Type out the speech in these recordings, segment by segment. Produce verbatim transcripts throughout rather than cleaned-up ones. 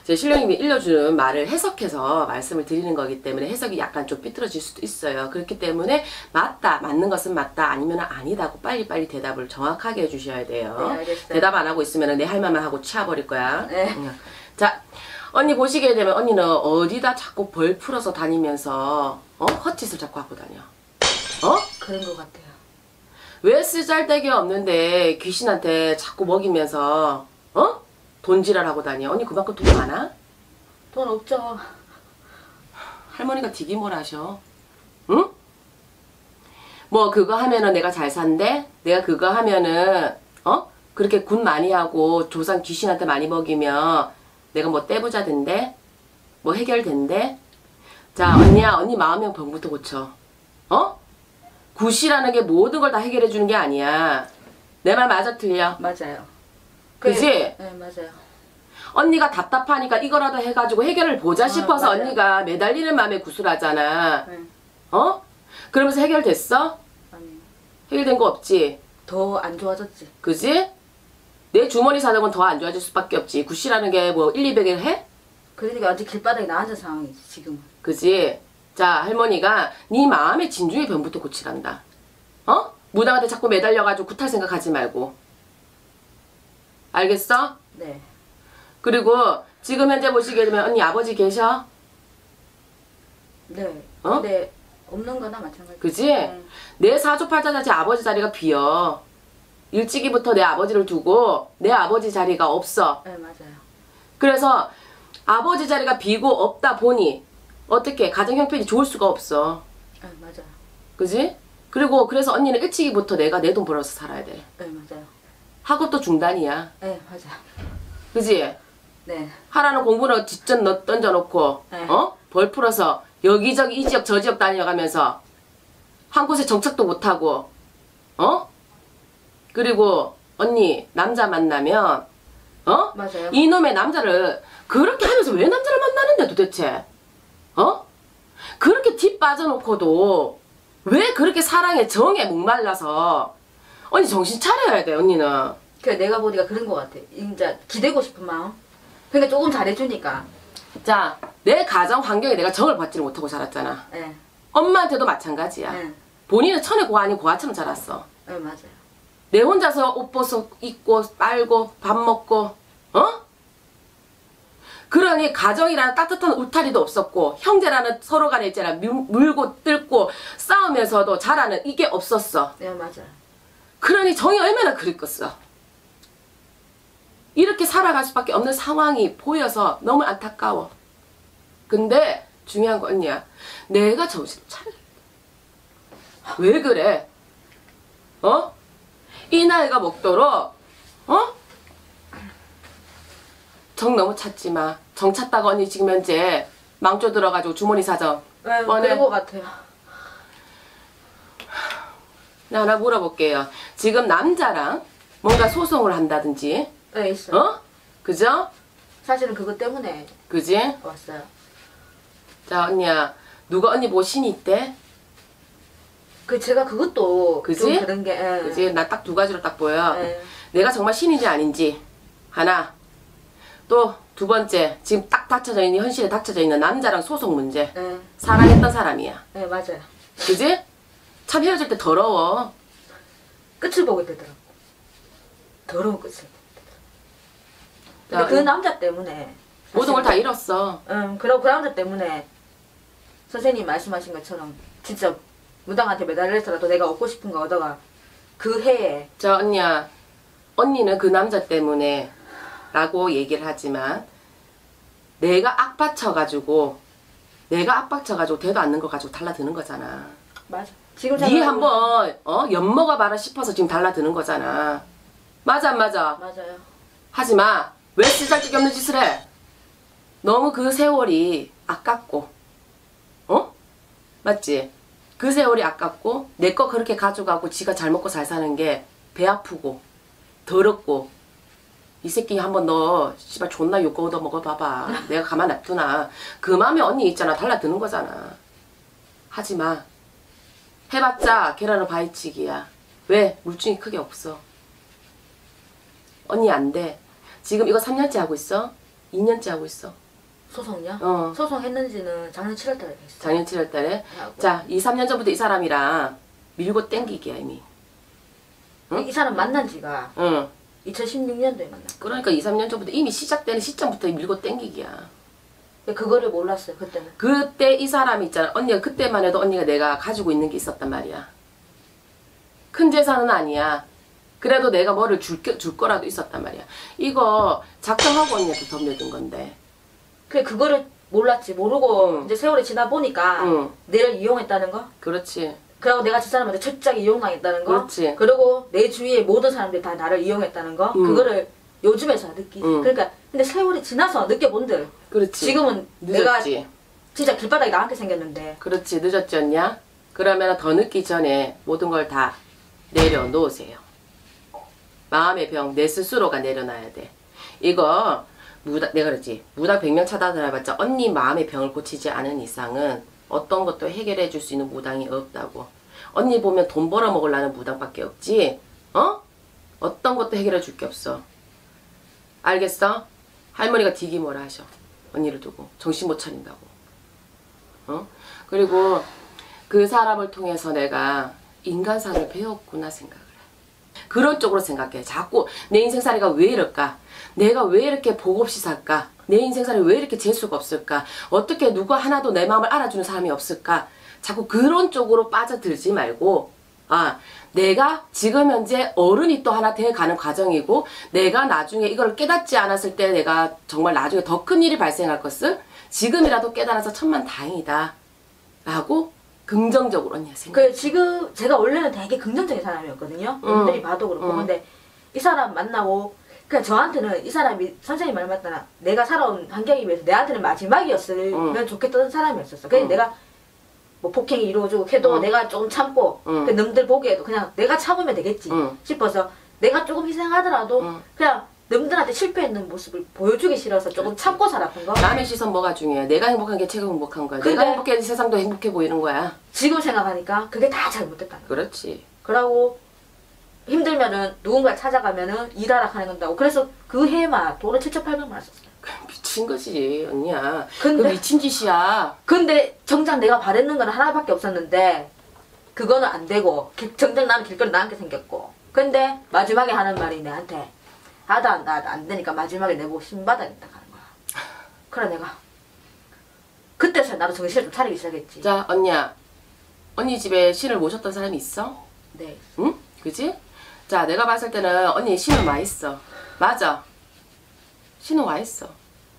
제 신령님이 일러주는 말을 해석해서 말씀을 드리는 거기 때문에 해석이 약간 좀 삐뚤어질 수도 있어요. 그렇기 때문에 맞다, 맞는 것은 맞다, 아니면 아니다고 빨리빨리 대답을 정확하게 해주셔야 돼요. 네, 알겠어요. 대답 안 하고 있으면 내 할 말만 하고 치워버릴 거야. 네. 응. 자, 언니 보시게 되면 언니는 어디다 자꾸 벌 풀어서 다니면서 어? 헛짓을 자꾸 하고 다녀. 어? 그런 것 같아요. 왜 쓰잘데기 없는데 귀신한테 자꾸 먹이면서 어? 돈지랄하고 다녀. 언니 그만큼 돈 많아? 돈 없죠. 할머니가 되게 뭘 하셔. 응? 뭐 그거 하면은 내가 잘 산대? 내가 그거 하면은 어? 그렇게 군 많이 하고 조상 귀신한테 많이 먹이면 내가 뭐 떼부자 된대? 뭐 해결된대? 자 언니야, 언니 마음의 병부터 고쳐. 어? 굿이라는 게 모든 걸 다 해결해 주는 게 아니야. 내 말 맞아 틀려? 맞아요. 그지? 네, 맞아요. 언니가 답답하니까 이거라도 해가지고 해결을 보자 아, 싶어서 맞아요. 언니가 매달리는 마음에 구슬하잖아. 네. 어? 그러면서 해결됐어? 아니, 해결된 거 없지? 더 안 좋아졌지. 그지? 내 주머니 사정은 더 안 좋아질 수밖에 없지. 굿이라는 게 뭐 일, 이백을 해? 그러니까 아직 길바닥에 나앉은 상황이지, 지금은. 그지? 자, 할머니가 네 마음의 진중의 병부터 고치란다. 어? 무당한테 자꾸 매달려가지고 구탈 생각하지 말고. 알겠어? 네. 그리고 지금 현재 보시게 되면 언니 아버지 계셔? 네. 어? 근데 없는 거나 마찬가지. 그지? 네. 내 사주팔자 자체 아버지 자리가 비어. 일찍이부터 내 아버지를 두고 내 아버지 자리가 없어. 네, 맞아요. 그래서 아버지 자리가 비고 없다 보니 어떻게 가정 형편이 좋을 수가 없어. 네, 맞아요. 그지? 그리고 그래서 언니는 일찍이부터 내가 내 돈 벌어서 살아야 돼. 네, 맞아요. 학업도 중단이야. 네, 맞아요. 그지? 네. 하라는 공부는 뒷전 넣 던져놓고 네. 어? 벌 풀어서 여기저기 이 지역 저 지역 다녀가면서 한 곳에 정착도 못하고 어? 그리고 언니 남자 만나면 어? 맞아요. 이놈의 남자를 그렇게 하면서 왜 남자를 만나는데 도대체? 어? 그렇게 뒷 빠져놓고도 왜 그렇게 사랑에 정에 목말라서 언니 정신 차려야 돼 언니는. 그 내가 보니까 그런 것 같아. 진짜 기대고 싶은 마음. 그러니까 조금 잘해주니까. 자, 내 가정 환경에 내가 정을 받지를 못하고 자랐잖아. 네. 엄마한테도 마찬가지야. 네. 본인은 천의 고아 아닌 고아처럼 자랐어. 네, 맞아요. 내 혼자서 옷 벗어 입고 빨고 밥 먹고 어? 그러니 가정이라는 따뜻한 울타리도 없었고 형제라는 서로 간에 있잖아 물, 물고 뜯고 싸우면서도 자라는 이게 없었어. 네, 맞아요. 그러니 정이 얼마나 그립겠어. 이렇게 살아갈 수밖에 없는 상황이 보여서 너무 안타까워. 근데 중요한 건 언니야. 내가 정신 차려. 왜 그래? 어? 이 나이가 먹도록 어? 정 너무 찾지 마. 정 찾다가 언니 지금 현재 망조 들어가지고 주머니 사정 네, 뻔해. 그런 것 같아요. 나 하나 물어볼게요. 지금 남자랑 뭔가 소송을 한다든지 네, 있어요. 어? 그죠? 사실은 그것 때문에 그지? 왔어요. 자 언니야, 누가 언니 뭐 신이 있대? 그 제가 그것도 그지? 좀 그런 게 예. 그지? 나 딱 두 가지로 딱 보여. 예. 내가 정말 신인지 아닌지 하나. 또 두 번째, 지금 딱 닥쳐져 있는 현실에 닥쳐져 있는 남자랑 소송 문제. 예. 사랑했던 사람이야. 네, 맞아요. 그지? 참 헤어질 때 더러워. 끝을 보게 되더라고. 더러운 끝을. 근데 야, 그 이- 남자 때문에 모든 걸 다 사실은, 잃었어. 음, 그리고 그 남자 때문에 선생님 말씀하신 것처럼 진짜 무당한테 매달려서라도 내가 얻고 싶은 거 얻어가 그 해에 자 언니야, 언니는 그 남자 때문에 라고 얘기를 하지만 내가 악받쳐가지고 내가 악받쳐가지고 되도 않는 거 가지고 달라드는 거잖아. 맞아. 지금 니 생각해보면- 한번 어? 엿먹어봐라 싶어서 지금 달라드는 거잖아. 맞아 안 맞아? 맞아요. 하지마. 왜 쓰잘데기 없는 짓을 해? 너무 그 세월이 아깝고 어? 맞지? 그 세월이 아깝고 내 거 그렇게 가져가고 지가 잘 먹고 잘 사는 게 배 아프고 더럽고 이 새끼 한번 너 씨발 존나 욕 얻어 먹어봐봐. 내가 가만 냅두나. 그 맘에 언니 있잖아. 달라드는 거잖아. 하지마. 해봤자 계란은 바위치기야. 왜? 물증이 크게 없어. 언니 안 돼. 지금 이거 삼 년째 하고 있어? 이 년째 하고 있어. 소송요? 어. 소송했는지는 작년 칠월 달에 했어요. 작년 칠월 달에. 하고. 자, 이, 삼 년 전부터 이 사람이랑 밀고 땡기기야 이미. 응? 이 사람 만난 지가 응. 이천십육 년도에 만났고. 그러니까 이, 삼 년 전부터 이미 시작되는 시점부터 밀고 땡기기야. 그거를 몰랐어요 그때는. 그때 이 사람이 있잖아. 언니가 그때만 해도 언니가 내가 가지고 있는 게 있었단 말이야. 큰 재산은 아니야. 그래도 내가 뭐를 줄, 줄 거라도 있었단 말이야. 이거 작정하고 언니한테 덤벼든 건데. 그래 그거를 몰랐지. 모르고 응. 이제 세월이 지나 보니까 응. 내를 이용했다는 거. 그렇지. 그리고 내가 저 사람한테 철저하게 이용당했다는 거. 그렇지. 그리고 내 주위의 모든 사람들이 다 나를 이용했다는 거. 응. 그거를 요즘에서 느끼지. 응. 그러니까 근데 세월이 지나서 느껴본들. 그렇지. 지금은 늦었지. 내가 진짜 길바닥에 나한테 생겼는데. 그렇지. 늦었지 않냐? 그러면 더 늦기 전에 모든 걸 다 내려놓으세요. 마음의 병 내 스스로가 내려놔야 돼. 이거 무당, 내가 그랬지. 무당 백 명 찾아다녀봤자 언니 마음의 병을 고치지 않은 이상은 어떤 것도 해결해 줄 수 있는 무당이 없다고. 언니 보면 돈 벌어 먹으려는 무당밖에 없지. 어? 어떤 것도 해결해 줄 게 없어. 알겠어? 할머니가 되게 뭐라 하셔. 언니를 두고 정신 못 차린다고. 어? 그리고 그 사람을 통해서 내가 인간상을 배웠구나 생각을 해. 그런 쪽으로 생각해. 자꾸 내 인생살이가 왜 이럴까? 내가 왜 이렇게 복 없이 살까? 내 인생살이 왜 이렇게 재수가 없을까? 어떻게 누가 하나도 내 마음을 알아주는 사람이 없을까? 자꾸 그런 쪽으로 빠져들지 말고, 아, 내가 지금 현재 어른이 또 하나 돼가는 과정이고, 내가 나중에 이걸 깨닫지 않았을 때 내가 정말 나중에 더 큰 일이 발생할 것을 지금이라도 깨달아서 천만 다행이다 라고 긍정적으로 언니가 생각해. 그 지금 제가 원래는 되게 긍정적인 사람이었거든요. 응. 남들이 봐도 그렇고. 응. 근데 이 사람 만나고 그냥 저한테는 이 사람이 선생님 말 맞다나 내가 살아온 환경에 비해서 내한테는 마지막이었으면 응. 좋겠던 사람이었었어. 그래서 응. 내가 뭐 폭행이 이루어지고 해도 응. 내가 조금 참고 응. 그 남들 보기에도 그냥 내가 참으면 되겠지 응. 싶어서 내가 조금 희생하더라도 응. 그냥 남들한테 실패했는 모습을 보여주기 싫어서 조금 참고 살았던 거. 남의 시선 뭐가 중요해? 내가 행복한 게 최고 행복한 거야. 내가 근데- 행복해야 세상도 행복해 보이는 거야. 지금 생각하니까 그게 다 잘못됐다는 거. 그렇지. 그러고 힘들면은 누군가 찾아가면은 일하라 하는 건다고. 그래서 그 해만 돈을 칠천팔백만 원 썼어요. 미친 거지 언니야. 근데- 그 미친 짓이야. 근데 정작 내가 바랬는 건 하나밖에 없었는데 그거는 안 되고 기- 정작 나는 길거리 나앉게 생겼고. 근데 마지막에 하는 말이 내한테 하다 나 안 되니까 마지막에 내보고 신받아야겠다 하는 거야. 그래 내가 그때서 나도 정신을 좀 차리기 시작했지. 자 언니야. 언니 집에 신을 모셨던 사람이 있어? 네. 응? 그지? 자 내가 봤을 때는 언니 신은 와 있어. 맞아. 신은 와 있어.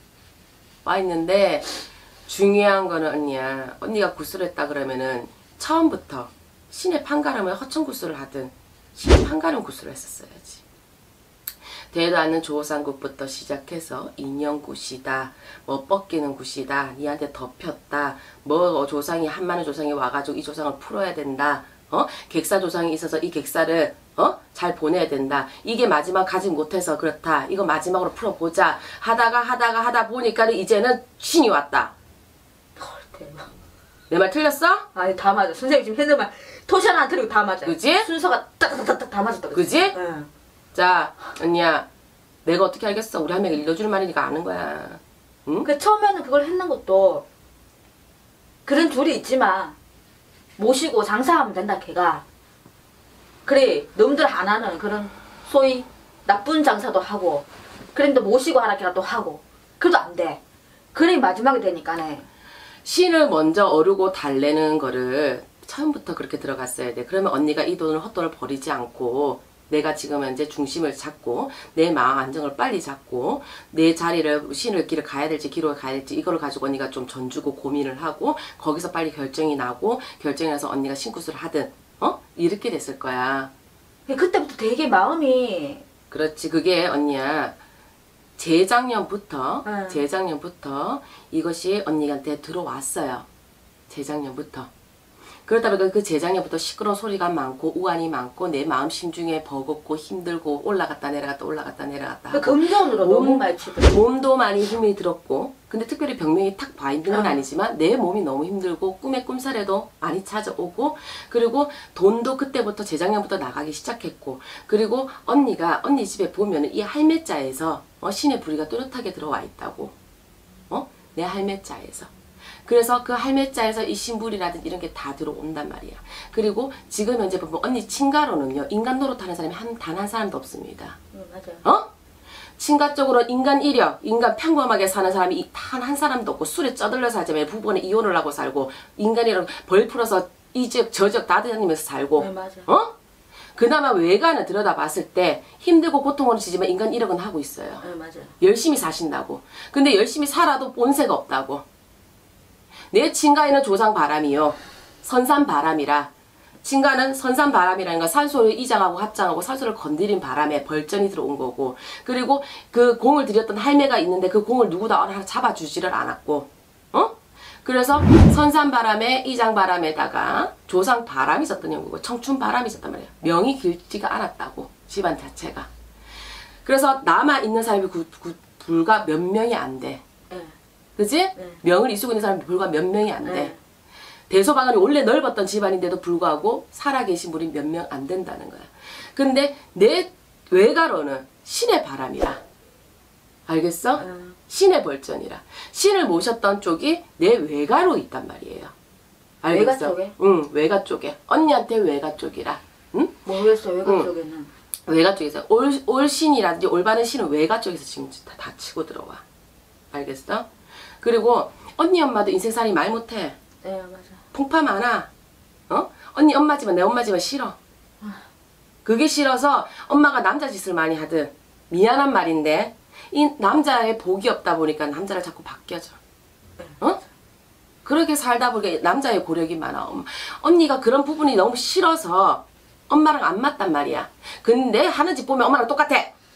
와 있는데 중요한 거는 언니야. 언니가 구슬을 했다 그러면은 처음부터 신의 판가름을 허천구슬을 하든 신의 판가름 구슬을 했었어야지. 되도 않는 조상굿부터 시작해서 인연굿이다, 뭐 뻗기는 굿이다, 니한테 덮였다, 뭐 조상이 한 많은 조상이 와가지고 이 조상을 풀어야 된다, 어? 객사 조상이 있어서 이 객사를 어? 잘 보내야 된다. 이게 마지막 가지 못해서 그렇다. 이거 마지막으로 풀어보자. 하다가 하다가 하다 보니까 이제는 신이 왔다. 헐 대박. 내 말 틀렸어? 아니 다 맞아. 선생님 지금 했는 말 토시 하나 안 틀리고 다 맞아. 그지? 순서가 딱딱딱딱 다 맞았다. 그지? 응. 자 언니야 내가 어떻게 알겠어. 우리 한 명 일러주는 말이니까 아는 거야. 응? 그 처음에는 그걸 했는 것도 그런 줄이 있지만 모시고 장사하면 된다 걔가. 그래 놈들 안 하는 그런 소위 나쁜 장사도 하고 그런데 모시고 하라 걔가 또 하고 그래도 안 돼. 그래 마지막에 되니까네. 신을 먼저 어르고 달래는 거를 처음부터 그렇게 들어갔어야 돼. 그러면 언니가 이 돈을 헛돈을 버리지 않고 내가 지금 현재 중심을 잡고 내 마음 안정을 빨리 잡고 내 자리를 신을 길을 가야 될지 기로를 가야 될지 이거를 가지고 언니가 좀 전주고 고민을 하고 거기서 빨리 결정이 나고 결정이 나서 언니가 신굿을 하든 어? 이렇게 됐을 거야. 그때부터 되게 마음이 그렇지. 그게 언니야 재작년부터 응. 재작년부터 이것이 언니한테 들어왔어요. 재작년부터. 그렇다 보니까 그 재작년부터 시끄러운 소리가 많고 우환이 많고 내 마음 심중에 버겁고 힘들고 올라갔다 내려갔다 올라갔다 내려갔다 그 하고 금전으로 몸- 너무 많이 치더라고. 몸도 많이 힘이 들었고 근데 특별히 병명이 탁 봐 있는 건 응. 아니지만 내 몸이 너무 힘들고 꿈에 꿈살에도 많이 찾아오고 그리고 돈도 그때부터 재작년부터 나가기 시작했고 그리고 언니가 언니 집에 보면 이 할매자에서 어, 신의 불이가 뚜렷하게 들어와 있다고. 어? 내 할매자에서. 그래서 그 할매자에서 이 신불이라든지 이런 게 다 들어온단 말이야. 그리고 지금 현재 보면 언니 친가로는요, 인간 노릇하는 사람이 한, 단 한 사람도 없습니다. 응, 맞아요. 어? 친가 쪽으로 인간 이력, 인간 평범하게 사는 사람이 단 한 사람도 없고, 술에 쩌들려 살자면 부부간에 이혼을 하고 살고, 인간이랑 벌 풀어서 이 지역 저 지역 다 다니면서 살고. 네, 맞아. 어? 그나마 외관을 들여다봤을 때 힘들고 고통을 지지만 인간 이력은 하고 있어요. 네, 맞아요. 열심히 사신다고. 근데 열심히 살아도 본세가 없다고. 내 친가에는 조상바람이요. 선산바람이라. 친가는 선산바람이라는 건 산소를 이장하고 합장하고 산소를 건드린 바람에 벌전이 들어온 거고, 그리고 그 공을 들였던 할매가 있는데 그 공을 누구도 하나 잡아주지를 않았고, 어? 그래서 선산바람에 이장바람에다가 조상바람이 있었던 형국이고 청춘바람이 있었단 말이에요. 명이 길지가 않았다고, 집안 자체가. 그래서 남아있는 사람이 구, 구, 불과 몇 명이 안 돼. 네. 그치? 네. 명을 이수고 있는 사람이 불과 몇 명이 안 돼. 네. 대소방언이 원래 넓었던 집안인데도 불구하고 살아계신 분이 몇 명 안 된다는 거야. 근데 내 외가로는 신의 바람이라. 알겠어? 음. 신의 벌전이라. 신을 모셨던 쪽이 내 외가로 있단 말이에요. 알겠어? 외가 쪽에? 응, 외가 쪽에. 언니한테 외가 쪽이라. 응? 모르겠어, 외가 응. 쪽에는. 외가 쪽에서. 올, 올 신이라든지 올바른 신은 외가 쪽에서 지금 다, 다 치고 들어와. 알겠어? 그리고 언니 엄마도 인생살이 말 못해. 네, 맞아. 풍파 많아. 어? 언니 엄마 집은 내 엄마 집은 싫어. 그게 싫어서 엄마가 남자 짓을 많이 하든 미안한 말인데 이 남자의 복이 없다 보니까 남자를 자꾸 바뀌어져. 어? 그렇게 살다 보니까 남자의 고력이 많아. 엄- 언니가 그런 부분이 너무 싫어서 엄마랑 안 맞단 말이야. 근데 하는 짓 보면 엄마랑 똑같아.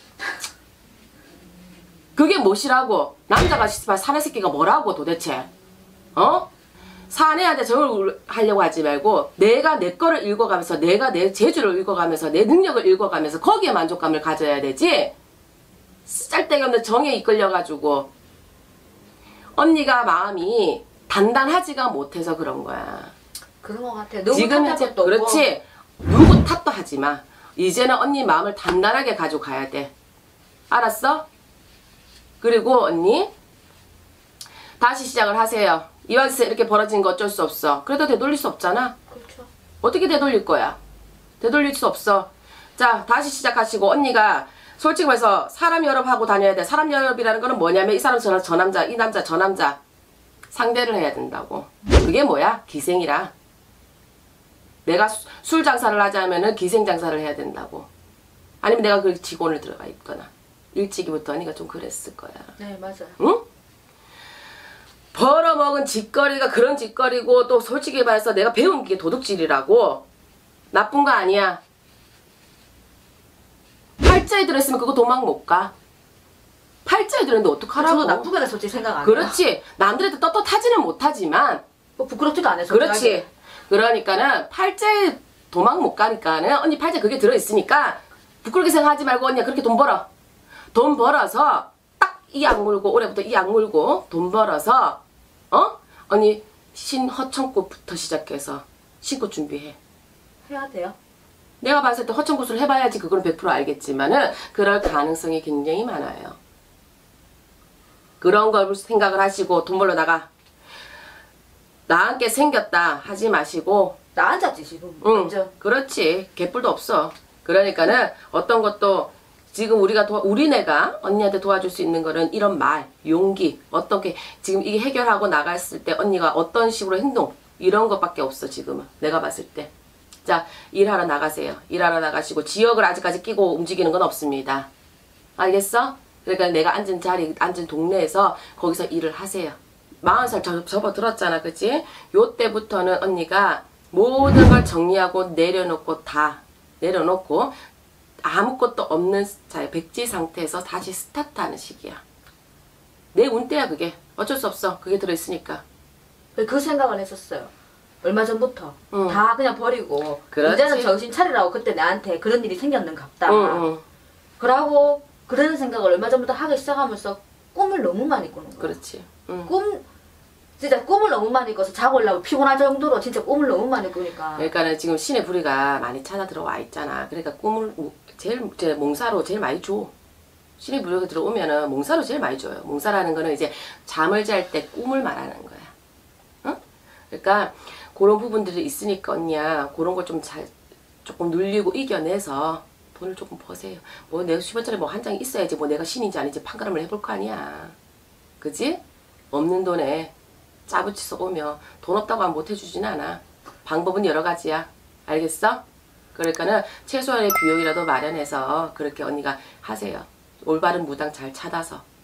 그게 무엇이라고? 남자가 사내 새끼가 뭐라고 도대체? 어? 사내한테 정을 하려고 하지 말고 내가 내 거를 읽어가면서 내가 내 재주를 읽어가면서 내 능력을 읽어가면서 거기에 만족감을 가져야 되지. 짤데기 없는 정에 이끌려가지고 언니가 마음이 단단하지가 못해서 그런 거야. 그런 것 같아. 너무 지금 탓할 이제 것도 없고. 그렇지. 누구 탓도 하지 마. 이제는 언니 마음을 단단하게 가져가야 돼. 알았어? 그리고 언니 다시 시작을 하세요. 이왕 이렇게 벌어진 거 어쩔 수 없어. 그래도 되돌릴 수 없잖아. 그렇죠. 어떻게 되돌릴 거야? 되돌릴 수 없어. 자, 다시 시작하시고 언니가 솔직히 말해서 사람 연합하고 다녀야 돼. 사람 연합이라는 거는 뭐냐면 이 사람 저, 저 남자, 이 남자, 저 남자 상대를 해야 된다고. 그게 뭐야? 기생이라. 내가 수, 술 장사를 하자면은 기생 장사를 해야 된다고. 아니면 내가 그 직원을 들어가 있거나. 일찍이부터 언니가 좀 그랬을 거야. 네, 맞아요. 응? 벌어먹은 짓거리가 그런 짓거리고 또 솔직히 말해서 내가 배운 게 도둑질이라고. 나쁜 거 아니야. 팔자에 들어있으면 그거 도망 못 가. 팔자에 들었는데 어떡하라고. 저도 나쁘게 솔직히 생각 안 해요. 그렇지. 남들한테 떳떳하지는 못하지만 뭐 부끄럽지도 않아요. 그렇지. 솔직하게. 그러니까는 팔자에 도망 못 가니까는 언니 팔자에 그게 들어있으니까 부끄럽게 생각하지 말고 언니가 그렇게 돈 벌어. 돈 벌어서 딱 이 약 물고 올해부터 이 약 물고 돈 벌어서 어? 언니 신허천꽃부터 시작해서 신꽃 준비해. 해야 돼요. 내가 봤을 때 허천꽃을 해봐야지 그건 백 퍼센트 알겠지만은 그럴 가능성이 굉장히 많아요. 그런 걸 생각을 하시고 돈 벌러 나가. 나한테 생겼다 하지 마시고. 나 앉았지 지금. 응, 완전. 그렇지. 개뿔도 없어. 그러니까는 어떤 것도 지금 우리가 도, 우리네가 언니한테 도와줄 수 있는 거는 이런 말, 용기, 어떻게 지금 이게 해결하고 나갔을 때 언니가 어떤 식으로 행동 이런 것밖에 없어 지금은 내가 봤을 때. 자, 일하러 나가세요. 일하러 나가시고 지역을 아직까지 끼고 움직이는 건 없습니다. 알겠어? 그러니까 내가 앉은 자리, 앉은 동네에서 거기서 일을 하세요. 마흔 살 접, 접어들었잖아, 그치? 요때부터는 언니가 모든 걸 정리하고 내려놓고 다 내려놓고 아무것도 없는 자, 백지 상태에서 다시 스타트하는 시기야. 내 운때야 그게. 어쩔 수 없어. 그게 들어있으니까. 그 생각을 했었어요. 얼마 전부터. 응. 다 그냥 버리고. 그렇지. 이제는 정신 차리라고 그때 나한테 그런 일이 생겼는갑다. 응, 응. 그러고 그런 생각을 얼마 전부터 하기 시작하면서 꿈을 너무 많이 꾸는 거야. 그렇지. 응. 꿈 진짜 꿈을 너무 많이 꿔서 자고 올라고 피곤할 정도로 진짜 꿈을 너무 많이 꾸니까. 그러니까는 지금 신의 부리가 많이 찾아 들어와 있잖아. 그러니까 꿈을 제일 제 몽사로 제일 많이 줘. 신의 무력이 들어오면은 몽사로 제일 많이 줘요. 몽사라는 거는 이제 잠을 잘 때 꿈을 말하는 거야. 어? 그러니까 그런 부분들이 있으니까 언니야 그런 걸 좀 잘 조금 눌리고 이겨내서 돈을 조금 버세요. 뭐 내가 십 원짜리 뭐 한 장이 있어야지 뭐 내가 신인지 아닌지 판가름을 해볼 거 아니야. 그지? 없는 돈에 짜부치서 오면 돈 없다고 하면 못 해주진 않아. 방법은 여러 가지야. 알겠어? 그러니까는 최소한의 비용이라도 마련해서 그렇게 언니가 하세요. 올바른 무당 잘 찾아서.